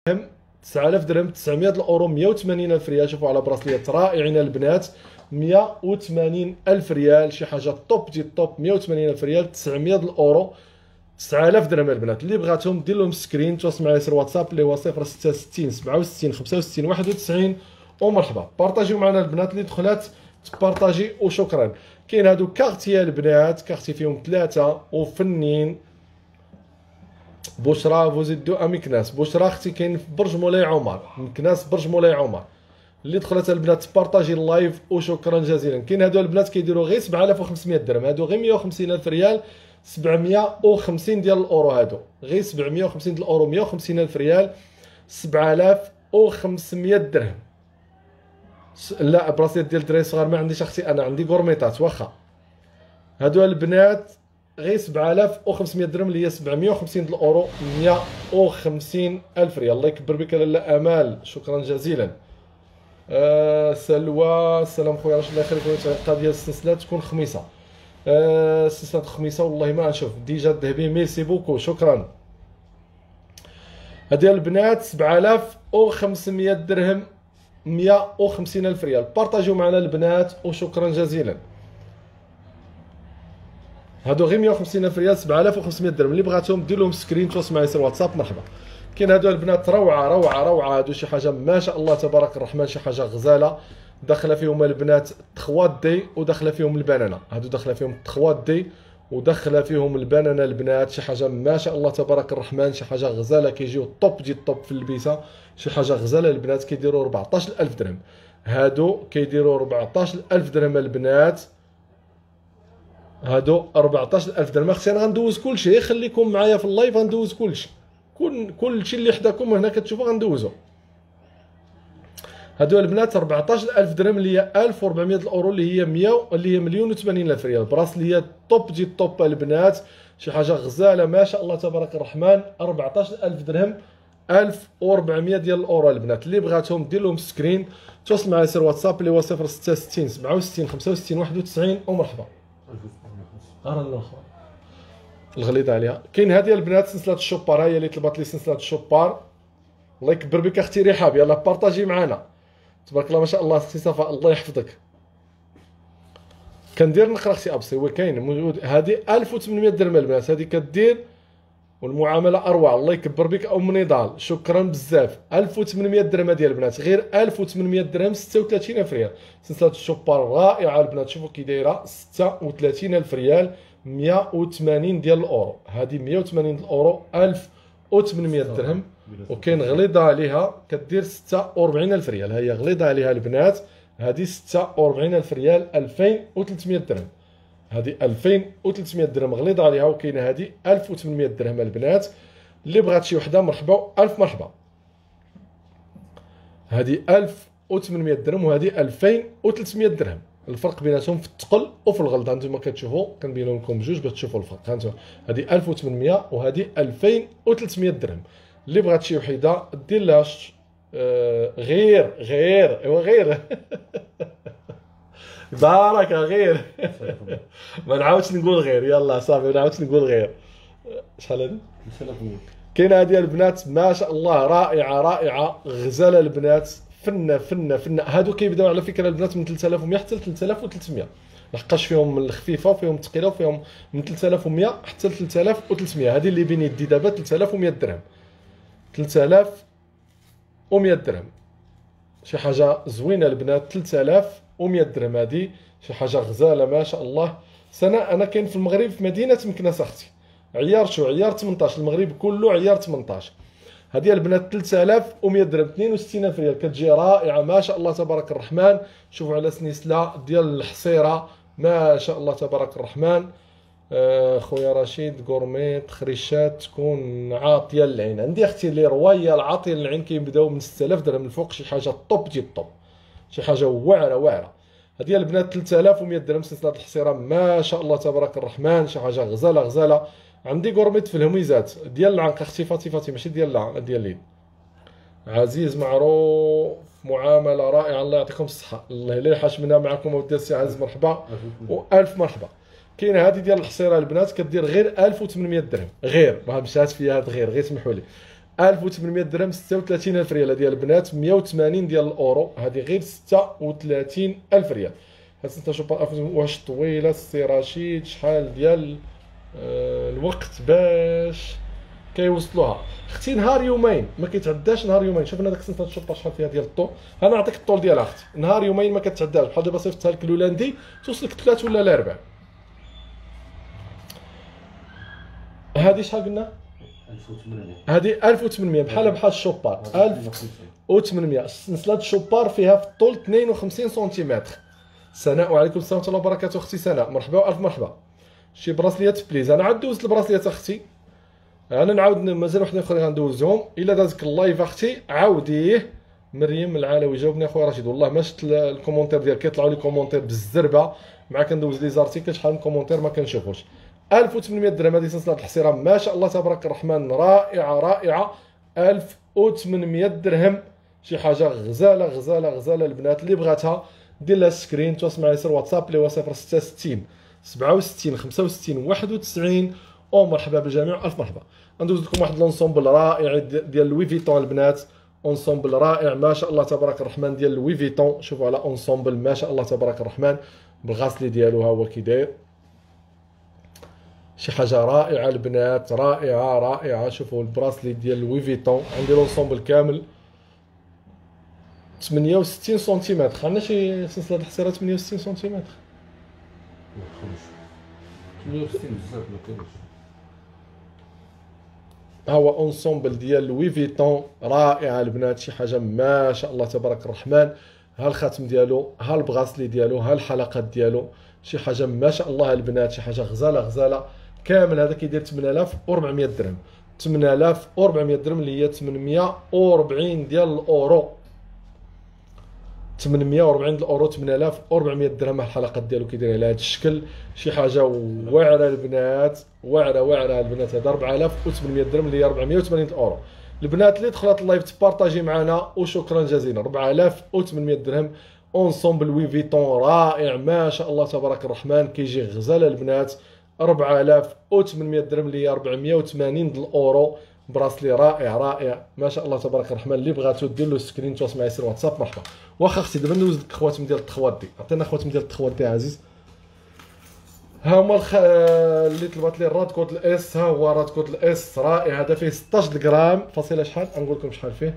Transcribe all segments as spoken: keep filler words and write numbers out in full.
تسعة آلاف درهم، تسعمية الاورو، مية وثمانين الف ريال. شوفوا على براسليات رائعين البنات، مية وثمانين الف ريال، شي حاجه طوب دي طوب. مية وثمانين الف ريال، تسعمية الاورو، تسعة آلاف درهم البنات. اللي بغاتهم دير لهم سكرين، تواصل معايا سير واتساب اللي هو صفر ستة ستين سبعة وستين خمسة وستين واحد وتسعين ومرحبا. بارطاجيو معنا البنات اللي دخلات تبارطاجي وشكرا. كاين هادو كارتي البنات، كارتي فيهم ثلاثه وفنين. بشرى فوزيدو اميكناس، بشرى اختي كاين في برج مولاي عمر، مكناس برج مولاي عمر. اللي دخلت البنات تبارطاجي اللايف وشكرا جزيلا. كاين هادو البنات كيديروا غير سبعة آلاف وخمسمية درهم، هادو غير مية وخمسين الف ريال، سبعمية وخمسين ديال الاورو. هادو غير سبعمية وخمسين ديال الاورو، مية وخمسين الف ريال، سبعة آلاف وخمسمية درهم. لا براسيات ديال الدراري الصغار ما عنديش اختي، انا عندي غورميطات واخا. هادو البنات غير سبعة آلاف وخمسمية درهم اللي هي سبعمية وخمسين ديال الاورو، مية وخمسين الف ريال. الله يكبر بك لاله امال، شكرا جزيلا. آه سلوى السلام خويا رشيد الله يخليك. الطريقه ديال السلسلات تكون خميسه، آه السلسلات خميسه والله ما نشوف. ديجا الذهبي ميرسي بوكو شكرا. هادي البنات سبعة آلاف وخمسمية درهم، مية وخمسين الف ريال. بارطاجيو معنا البنات وشكرا جزيلا. هادو غير مية وخمسين الف ريال، سبعة آلاف وخمسمية درهم. اللي بغاتهم دير لهم سكرين، تواصل معايا سير واتساب مرحبا. كاين هادو البنات روعه روعه روعه، هادو شي حاجه ما شاء الله تبارك الرحمن، شي حاجه غزاله. داخله فيهم البنات تخوات دي وداخله فيهم البنانه، هادو داخله فيهم تخوات دي وداخله فيهم البنانه البنات. شي حاجه ما شاء الله تبارك الرحمن، شي حاجه غزاله. كيجيو طوب دي الطوب في اللبسه، شي حاجه غزاله البنات. كيديروا أربعطاش الف درهم، هادو كيديروا أربعطاش الف درهم البنات. هادو أربعطاش الف درهم. اختي انا غندوز كلشي، خليكم معايا في اللايف غندوز كلشي، كل كلشي اللي حداكم هنا كتشوفوا غندوزو. هادو البنات أربعطاش الف درهم اللي هي ألف وأربعمية الاورو، اللي هي مية اللي هي مليون وثمانين الف ريال. براسليات طوب دي طوب البنات، شي حاجه غزاله ما شاء الله تبارك الرحمن. أربعطاش الف درهم، ألف وأربعمية ديال الاورو البنات. اللي بغاتهم دير لهم سكرين، تواصل معايا سير واتساب اللي هو صفر ستة ستين سبعة وستين خمسة وستين واحد وتسعين ومرحبا. ارى الاخر الغليظ عليها. كاين هذه البنات سلسله الشوبار، هي اللي طلبات لي سلسله الشوبار. الله يكبر بك اختي رحاب، يلاه بارطاجي معنا. تبارك الله ما شاء الله اختي صفاء، الله يحفظك. كندير نقرا اختي ابسي، هو كاين موجود. هذه ألف وثمانمية درهم البنات، هذه كدير والمعامله اروع. الله يكبر بك ام نضال، شكرا بزاف. ألف وثمانمية درهم ديال البنات، غير ألف وثمانمية درهم، ستة وثلاثين الف ريال. سلسله الشوبار رائعه البنات، شوفوا كي دايره، ستة وثلاثين الف ريال، مية وثمانين ديال الاورو. هذه مية وثمانين ديال الاورو، ألف وثمانمية درهم. وكاين غليظه عليها كدير ستة وأربعين الف ريال، هي غليظه عليها البنات. هذه ستة وأربعين الف ريال، ألفين وثلاثمية درهم. هذه ألفين وثلاثمية درهم غليظه عليها. وكاينه هذه ألف وثمانمية درهم البنات. اللي بغات شي وحده مرحبا، ألف مرحبا. هذه ألف وثمانمية درهم وهذه ألفين وثلاثمية درهم. الفرق بيناتهم في الثقل وفي الغلظ، انتم كتشوفوا كنبين لكم بجوج باش تشوفوا الفرق. هانتوما هذه ألف وثمانمية وهذه ألفين وثلاثمية درهم. اللي بغات شي وحده دير لها آه غير غير ايوا غير بارك غير ما نعاودش نقول غير، يلا صافي ما نعاودش نقول غير. شحال هذه؟ كاينه هذه البنات ما شاء الله رائعه رائعه غزاله البنات، فنه فنه فنه. هادو كيبداو على فكره البنات من ثلاثة آلاف ومية حتى ل ثلاثة آلاف وثلاثمية، لحقاش فيهم الخفيفه وفيهم الثقيله وفيهم من ثلاثة آلاف ومية حتى ل ثلاثة آلاف وثلاثمية. هذه اللي بين يدي دابا ثلاثة آلاف ومية درهم، ثلاثة آلاف ومية درهم. شي حاجه زوينه البنات، ثلاثة آلاف ومية درهم. هذه شي حاجه غزاله ما شاء الله. سنه انا كاين في المغرب في مدينه مكناس اختي، عيار شو عيار ثمنطاش، المغرب كله عيار ثمنطاش. هذه البنات ثلاثة آلاف ومية درهم، اثنين وستين الف ريال. كتجي رائعه ما شاء الله تبارك الرحمن. شوفوا على سنيسله ديال الحصيره ما شاء الله تبارك الرحمن. آه خويا رشيد غورميت خريشات تكون عاطيه للعين. عندي اختي اللي روايه العاطيه للعين كيبداو من ستة آلاف درهم الفوق، شي حاجه طوب ديال الطوب، شي حاجه واعره واعره. هذه البنات ثلاثة آلاف ومية درهم سلسله الحصيره ما شاء الله تبارك الرحمن، شي حاجه غزاله غزاله. عندي غورميت في الهميزات ديال العنق اختي فاطي فاطي، ماشي ديال العنق ديال اليد. عزيز معروف، معامله رائعه، الله يعطيكم الصحه. الله لا يحاش منها معكم ودي السي عزيز، مرحبا والف مرحبا. كاينه هذه ديال الحصيره البنات كدير غير ألف وثمانمية درهم، غير راه مشات فيها هاد غير غير سمحوا لي، ألف وثمانمية درهم ستة وثلاثين ألف ريال. هذه البنات مية وثمانين ديال الاورو، هذه غير ستة وثلاثين ألف ريال. هاد انت شوف واش طويله السيراشيد، شحال ديال آه الوقت باش كيوصلوها. اختي نهار يومين ما كيتعداش، نهار يومين. شوف انا داك السنه الشوبه شحال فيها ديال الطول، انا نعطيك الطول ديالها اختي، نهار يومين ما كتعداش. بحال دابا صيفطتها لك لولاندي توصلك ثلاث ولا الاربع. هذه شحال قلنا؟ ألف وثمانمية. هذه ألف وثمانمية بحال بحال الشوبار ألف وثمانمية. سلسله الشوبار فيها في الطول اثنين وخمسين سنتيمتر. سناء وعليكم السلام ورحمه الله وبركاته اختي سناء، مرحبا والف مرحبا. شي براسليات بليز. انا عاد دوزت البراسليات اختي، انا نعاود مازال وحدين اخرين غندوزهم. الا دازك اللايف اختي عاوديه. مريم العلوي جاوبني اخويا رشيد، والله ما شفت الكومونتير ديالك، كيطلعوا لي كومونتير بالزربه مع كندوز لي زارتيكل، شحال من كومونتير ما كنشوفوش. ألف وثمانمية درهم هذه سلسله الحصيره ما شاء الله تبارك الرحمن، رائعه رائعه. ألف وثمانمية درهم، شي حاجه غزاله غزاله غزاله. البنات اللي بغاتها دير لها سكرين، تواصل معايا سير واتساب اللي هو صفر ستة ستين سبعة وستين خمسة وستين واحد وتسعين. او مرحبا بالجميع، الف مرحبا. ندوز لكم واحد لونسومبل رائع ديال لوي فيتون البنات، اونسومبل رائع ما شاء الله تبارك الرحمن ديال لوي فيتون. شوفوا على اونسومبل ما شاء الله تبارك الرحمن بالغاسلي ديالو، ها هو كي داير، شي حاجه رائعه البنات، رائعه رائعه. شوفوا البراسلي ديال لوي فيتون، عندي لونسومبل كامل ثمانية وستين سنتيمتر. عندنا شي سلسله الحصيره ثمانية وستين سنتيمتر، ثمانية وستين بزاف ما كاينش. ها هو اونسومبل ديال لوي فيتون رائعه البنات، شي حاجه ما شاء الله تبارك الرحمن. ها الخاتم ديالو، ها البغاسلي ديالو، ها الحلقات ديالو، شي حاجه ما شاء الله البنات، شي حاجه غزاله غزاله. كامل هذا كيدير ثمانية آلاف وأربعمية درهم، ثمانية آلاف وأربعمية درهم اللي هي ثمنمية وأربعين ديال الاورو، ثمنمية وأربعين ديال الاورو، ثمانية آلاف وأربعمية درهم. الحلقات ديالو كيدير على هذا الشكل، شي حاجه واعره البنات، واعره واعره البنات. هذا أربعة آلاف وثمنمية درهم اللي هي أربعمية وثمانين الاورو. البنات اللي دخلت اللايف تبارطاجي معنا وشكرا جزيلا. أربعة آلاف وثمنمية درهم اونسومبل لوي فيتون رائع ما شاء الله تبارك الرحمن، كيجي غزاله البنات. أربعة آلاف وثمنمية درهم اللي هي أربعمية وثمانين ديال الاورو. براسلي رائع رائع ما شاء الله تبارك الرحمن. اللي بغاتو دير له سكرين تواصل معايا سير واتساب مرحبا. واخا اختي دابا ندوز لك خواتم ديال التخوات دي، عطينا خواتم ديال التخوات دي عزيز. ها هما الخ... اللي طلبات لي الراد كود الاس، ها هو راد كود الاس رائع. هذا فيه ستطاش غرام فاصله شحال، نقول لكم شحال فيه.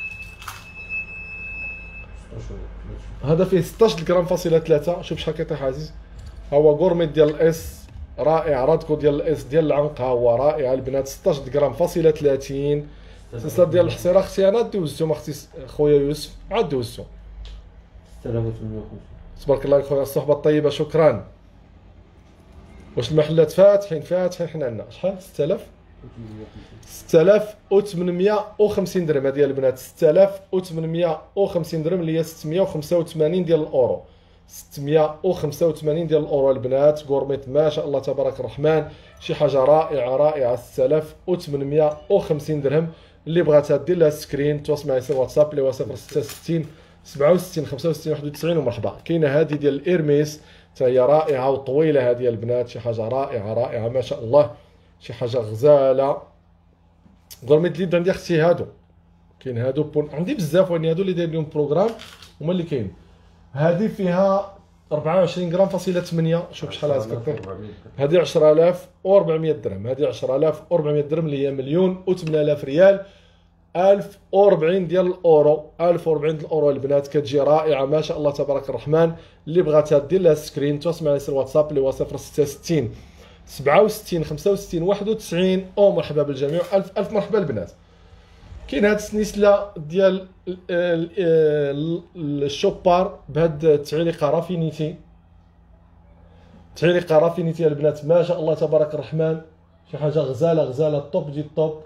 هذا فيه ستطاش غرام فاصله ثلاثة. شوف شحال كيطيح عزيز. ها هو غورميت ديال الاس رائع، راد كود ديال الاس ديال العنق، ها هو رائع البنات ستطاش غرام فاصله ثلاثين. سلسله ديال الحصيره اختي انا دوزتهم، اختي خويا يوسف عاد دوزتهم. ستة آلاف وثمانمية وخمسين. تبارك الله خويا، الصحبه الطيبه شكرا. واش المحلات فاتحين؟ فاتحين حنا عندنا شحال؟ ستة آلاف ستة آلاف وثمنمية وخمسين درهم هذه البنات، ستة آلاف وثمنمية وخمسين درهم اللي هي ستمية وخمسة وثمانين ديال الاورو، ستمية وخمسة وثمانين ديال الاورو البنات. غورميت ما شاء الله تبارك الرحمن، شي حاجه رائعه رائعه. ستة آلاف وثمنمية وخمسين درهم. اللي بغاتها دير لها سكرين تواصل معايا سير واتساب اللي هو صفر ستة ستين سبعة وستين خمسة وستين واحد وتسعين ومرحبا. كاينه هذه ديال الايرميس حتى هي رائعه وطويله هذه البنات، شي حاجه رائعه رائعه ما شاء الله، شي حاجه غزاله. غورميت ليد عندي اختي هادو، كاين هادو بون عندي بزاف، واني هادو اللي داير لهم بروغرام هما اللي كاين. هذه فيها أربعة وعشرين غرام فاصله ثمانية. شوف شحال هذيك، هذه عشرة آلاف وأربعمية درهم، هذه عشرة آلاف وأربعمية درهم اللي هي مليون وثمانية آلاف ريال. ألف وأربعين ديال الاورو، ألف وأربعين ديال الاورو البنات، كتجي رائعه ما شاء الله تبارك الرحمن. اللي بغاتها دير لها سكرين تواصل معايا سير واتساب اللي هو صفر ستة ستين سبعة وستين خمسة وستين واحد وتسعين. او مرحبا بالجميع، الف الف مرحبا البنات. كاين هاد السنسله ديال الشوبار بهاد التعليقه رافينيتي، تعليقه رافينيتي البنات ما شاء الله تبارك الرحمن، شي حاجه غزاله غزاله، الطوب ديال الطوب.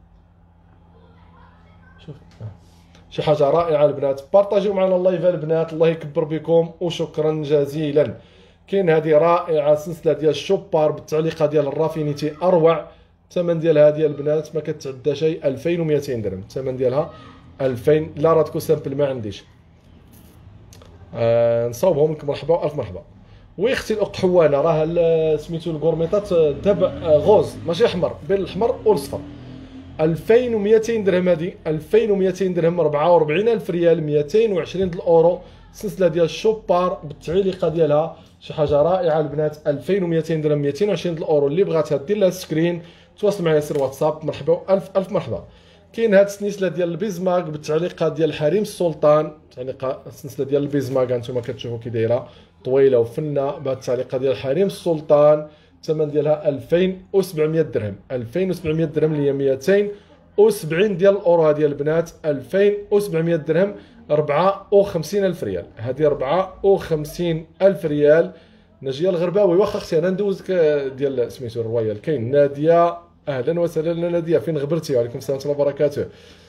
شوف شي حاجه رائعه البنات. بارطاجيو معنا اللايف البنات، الله يكبر بكم وشكرا جزيلا. كاين هذه رائعه سلسله ديال الشوبار بالتعليقه ديال الرافينيتي اروع. الثمن ديالها هذه البنات ما كتعدى شيء ألفين ومئتين درهم، الثمن ديالها ألفين. لا راه تكون سامبل ما عنديش. آه نصاوبهم لك مرحبا الف مرحبا. وي اختي الاقحوانه راه سميتو الكورميطات داب غوز ماشي احمر، بين الاحمر والصفر. ألفين ومئتين درهم هذه، ألفين ومئتين درهم، أربعة وأربعين ألف ريال، مئتين وعشرين د الاورو. السلسله ديال الشوبار بالتعليقه ديالها شي حاجه رائعه البنات. ألفين ومئتين درهم، مئتين وعشرين د الاورو. اللي بغاتها دير لها سكرين تواصل معايا سير واتساب. مرحبا الف الف مرحبا. كاين هاد السلسله ديال البيزماك بالتعليقه ديال حريم السلطان، تعليقه السلسله ديال البيزماك هانتوما كتشوفوا كي دايره طويله وفنه بهاد التعليقه ديال حريم السلطان. الثمن ديالها ألفين وسبعمئة درهم، ألفين وسبعمئة درهم اللي هي مئتين وسبعين ديال الاورو. هذه البنات ألفين وسبعمئة درهم، أربعة وخمسين ألف ريال. هذه أربعة وخمسين ألف ريال. نجيه الغرباوي واخا اختي انا ندوزك ديال سميتو الرويال. كاين ناديه، اهلا وسهلا ناديه، فين غبرتي؟ وعليكم السلام ورحمه الله وبركاته.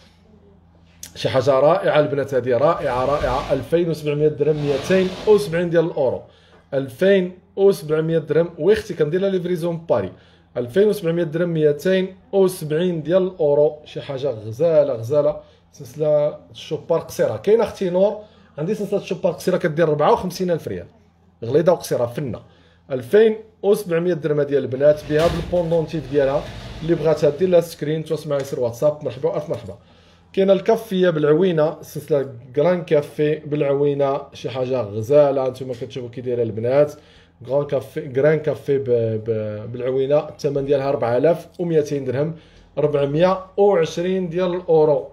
شي حاجه رائعه البنات، هذه رائعه رائعه. ألفين وسبعمئة درهم، مئتين وسبعين ديال الاورو. ألفين وسبعمئة درهم واختي كندير لها ليفريزون باري. ألفين وسبعمئة درهم، مئتين وسبعين ديال الاورو. شي حاجه غزاله غزاله. سلسله الشوبار قصيره كاينه اختي نور، عندي سلسله الشوبار قصيره كدير أربعة وخمسين ألف ريال، غليظه وقصيره فنه. ألفين وسبعمئة درهم هذه البنات بهذا البوندونتيف ديالها. اللي بغاتها دير لها سكرين تواصل معايا سير واتساب. مرحبا الف مرحبا. كاينه الكافيه بالعوينه، سلسله كران كافي بالعوينه، شي حاجه غزاله انتما كتشوفوا كي دايره البنات. كران كافي كران كافي بالعوينه. الثمن ديالها أربعة آلاف ومئتين درهم، أربعمئة وعشرين ديال الاورو.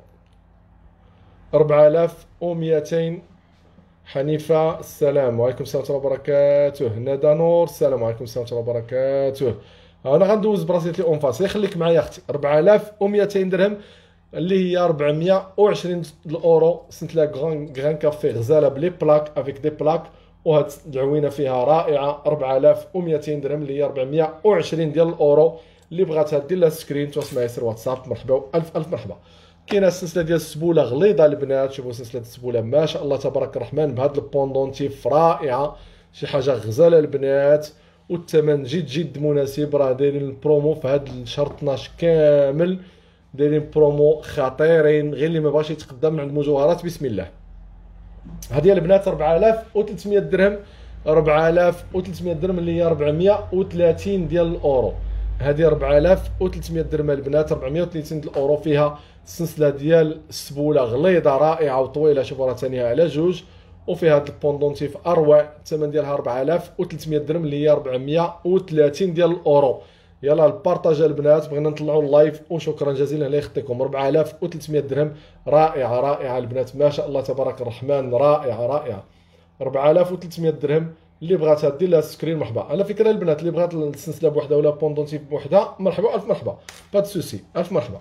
أربعة آلاف ومئتين. حنيفه السلام وعليكم السلام ورحمه الله وبركاته. ندى نور السلام وعليكم السلام ورحمه الله وبركاته. انا غندوز براسيت لي اونفاس، خليك معايا اختي. أربعة آلاف ومئتين درهم اللي هي أربعمئة وعشرين الاورو. سنت لا غران غران كافي غزاله بلي بلاك افيك دي بلاك، وهاد العوينه فيها رائعه. أربعة آلاف ومئتين درهم اللي هي أربعمئة وعشرين ديال الاورو. اللي بغاتها دير لها سكرين تواصل معايا سير واتساب. مرحبا الف الف مرحبا. كاينه السلسله ديال السبوله غليظه البنات، شوفوا سلسله السبوله ما شاء الله تبارك الرحمن بهذا البوندونتيف رائعه، شي حاجه غزاله البنات. والثمن جد جد مناسب، راه دايرين البرومو في هذا الشهر اثناش كامل، دايرين برومو خطيرين. غير اللي ما بغاش يتقدم عند مجوهرات بسم الله. هذه البنات أربعة آلاف وثلاثمئة درهم، أربعة آلاف وثلاثمئة درهم اللي هي أربعمئة وثلاثين ديال الاورو. هذه أربعة آلاف وثلاثمئة درهم البنات، أربعمئة وثلاثين ديال الاورو. فيها السلسله ديال السبوله غليظه رائعه وطويله، شوفوا راه ثانيه على جوج، وفيها هذا البوندونتيف اروع. الثمن ديالها أربعة آلاف وثلاثمئة درهم اللي هي أربعمئة وثلاثين ديال الاورو. يلا البارطاج البنات، بغينا نطلعوا اللايف وشكرا جزيلا الله يخطيكم. أربعة آلاف وثلاثمئة درهم رائعه رائعه البنات ما شاء الله تبارك الرحمن، رائعه رائعه. أربعة آلاف وثلاثمئة درهم اللي بغاتها دير لها سكرين مرحبا. على فكره البنات اللي بغات السلسله بوحدها ولا بوندونتيف بوحدها مرحبا الف مرحبا، با سوسي الف مرحبا.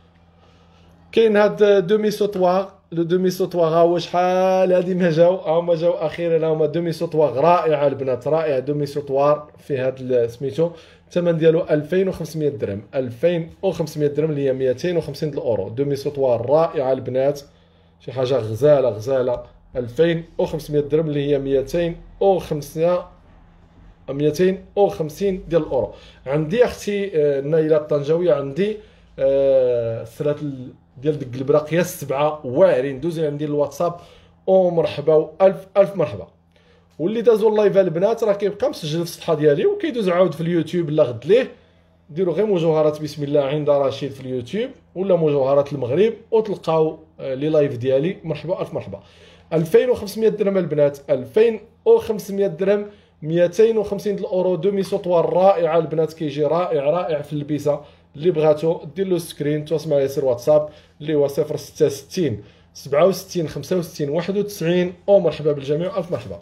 كاين هاد دومي سوطواغ، لو دومي سوطواغ ها هو شحال هادي ما جاو، هما جاو اخيرا، هما دومي سوطواغ رائعه البنات رائعه. دومي سوطوار في هاد سميتو الثمن ديالو ألفين وخمسمئة درهم، ألفين وخمسمئة درهم اللي هي مئتين وخمسين الاورو. دومي سوطوار رائعه البنات، شي حاجه غزاله غزاله. ألفين وخمسمئة درهم اللي هي مئتين وخمسين مئتين وخمسين ديال الاورو. عندي اختي نايله الطنجاويه، عندي الثلاث ديال ديك البراقيه السبعه واعرين، دوزي عندي الواتساب ومرحبا والف الف مرحبا. واللي دازوا اللايف البنات راه كيبقى مسجل في الصفحه ديالي وكيدوز عاود في اليوتيوب لا غد ليه. ديروا غير مجوهرات بسم الله عند رشيد في اليوتيوب ولا مجوهرات المغرب وتلقاو لي لايف ديالي. مرحبا الف مرحبا. ألفين وخمسمئة درهم البنات، ألفين وخمسمئة درهم، مئتين وخمسين الاورو. دومي سوطوار رائعه البنات، كيجي رائع رائع في اللبسه. اللي بغاتو دير له سكرين تواصل معايا سير واتساب اللي هو صفر ستة ستين سبعة وستين خمسة وستين واحد وتسعين. او مرحبا بالجميع الف مرحبا.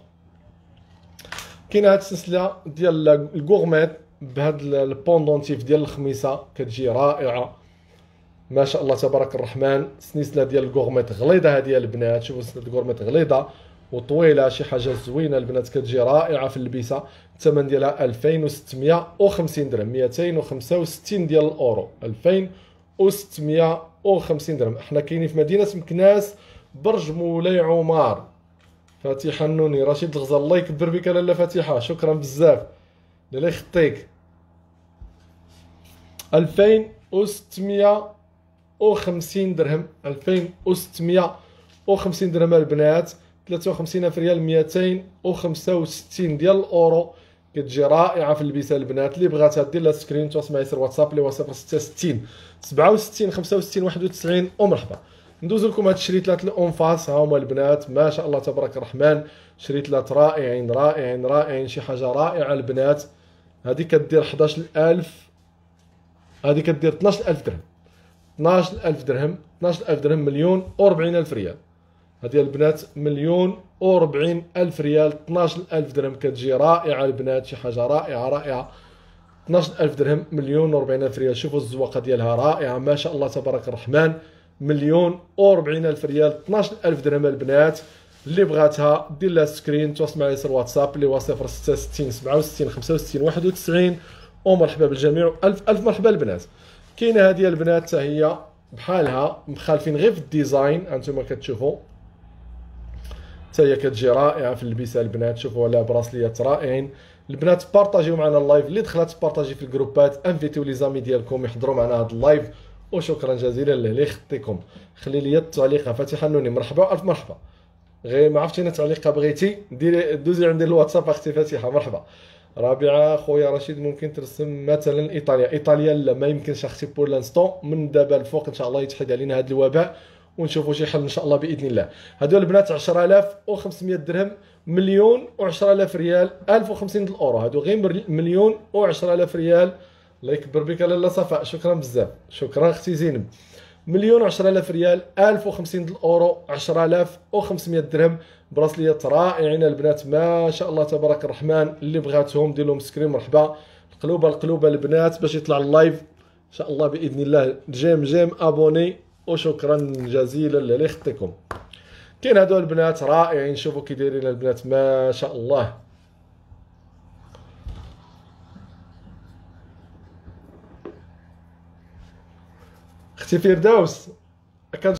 كاينه هاد السلسله ديال الكورميت بهاد البوندونتيف ديال الخميسه كتجي رائعه ما شاء الله تبارك الرحمن. سلسله ديال الكورميت غليظه هذه البنات، شوفوا سلسله الكورميت غليظه وطويله، شي حاجه زوينه البنات كتجي رائعه في اللبسه. الثمن ديالها ألفين وستمئة وخمسين درهم، مئتين وخمسة وستين ديال الاورو. ألفين وستمئة وخمسين درهم. احنا كاينين في مدينه مكناس برج مولاي عمر. فاتحه النوني، رشيد الغزال الله يكبر بك لاله فاتحه، شكرا بزاف الله يخطيك. ألفين وستمئة وخمسين درهم، ألفين وستمئة وخمسين درهم البنات، ثلاثة وخمسين ألف ريال، مئتين وخمسة وستين ديال الاورو. كتجي رائعه في اللبسه البنات. اللي بغاتها دير لها سكرين تواصل معايا سير واتساب اللي هو صفر ستة ستين سبعة وستين خمسة وستين واحد وتسعين ومرحبا. ندوز لكم هاد الشريطات الأونفاس، ها هما البنات ما شاء الله تبارك الرحمن، شريطات رائعين رائعين رائعين، شي حاجه رائعه البنات. هذه كدير حداش ألف، هذه كدير اثناش ألف درهم، اثناش ألف درهم، اثناش ألف درهم، مليون وأربعين ألف ريال. هذه البنات مليون وأربعين ألف ريال، اثناش ألف درهم، كتجي رائعه البنات، شي حاجه رائعه رائعه. اثناش ألف درهم، مليون وأربعين ألف ريال. شوفوا الزواقه ديالها رائعه ما شاء الله تبارك الرحمن، مليون وأربعين ألف ريال، اثناش ألف درهم البنات. اللي بغاتها دير لها سكرين تواصل معايا يسر واتساب اللي هو صفر ستة ستين سبعة وستين خمسة وستين واحد وتسعين ومرحبا بالجميع. الف الف مرحبا البنات. كاينه هذه البنات حتى هي بحالها مخالفين غير في الديزاين، انتم كتشوفوا حتى هي كتجي رائعه في اللبسه البنات. شوفوا لها براسليات رائعين البنات. بارطاجيو معنا اللايف، اللي دخلت بارطاجي في الجروبات، انفيتيو لي زامي ديالكم يحضروا معنا هذا اللايف، وشكرا جزيلا لله يخطيكم. خلي لي التعليقه فاتحه نوني مرحبا الف مرحبا. غير ما عرفتي انا تعليقه بغيتي ديري دوزي عندي الواتساب اختي فاتحه مرحبا. رابعه خويا رشيد ممكن ترسم مثلا ايطاليا؟ ايطاليا لا ما يمكنش اختي بور لانستون، من دابا الفوق ان شاء الله يتحد علينا هذا الوباء ونشوفوا شي حل ان شاء الله باذن الله. هذول البنات عشرة آلاف وخمسمائة درهم، مليون وعشرة آلاف ريال، ألف وخمسين الاورو. هادو غير مليون وعشرة آلاف ريال. الله يكبر بك لاله صفاء، شكرا بزاف، شكرا اختي زينب. مليون وعشرة آلاف ريال، ألف وخمسين الاورو، عشرة آلاف وخمسمائة درهم. براسليات رائعين البنات ما شاء الله تبارك الرحمن. اللي بغاتهم دير لهم سكرين مرحبا. القلوبه القلوبه البنات باش يطلع اللايف ان شاء الله باذن الله. جيم جيم ابوني وشكرا جزيلا لله يخطيكم. كاين هادو البنات رائعين، شوفوا كي دايرين البنات ما شاء الله. اختي فردوس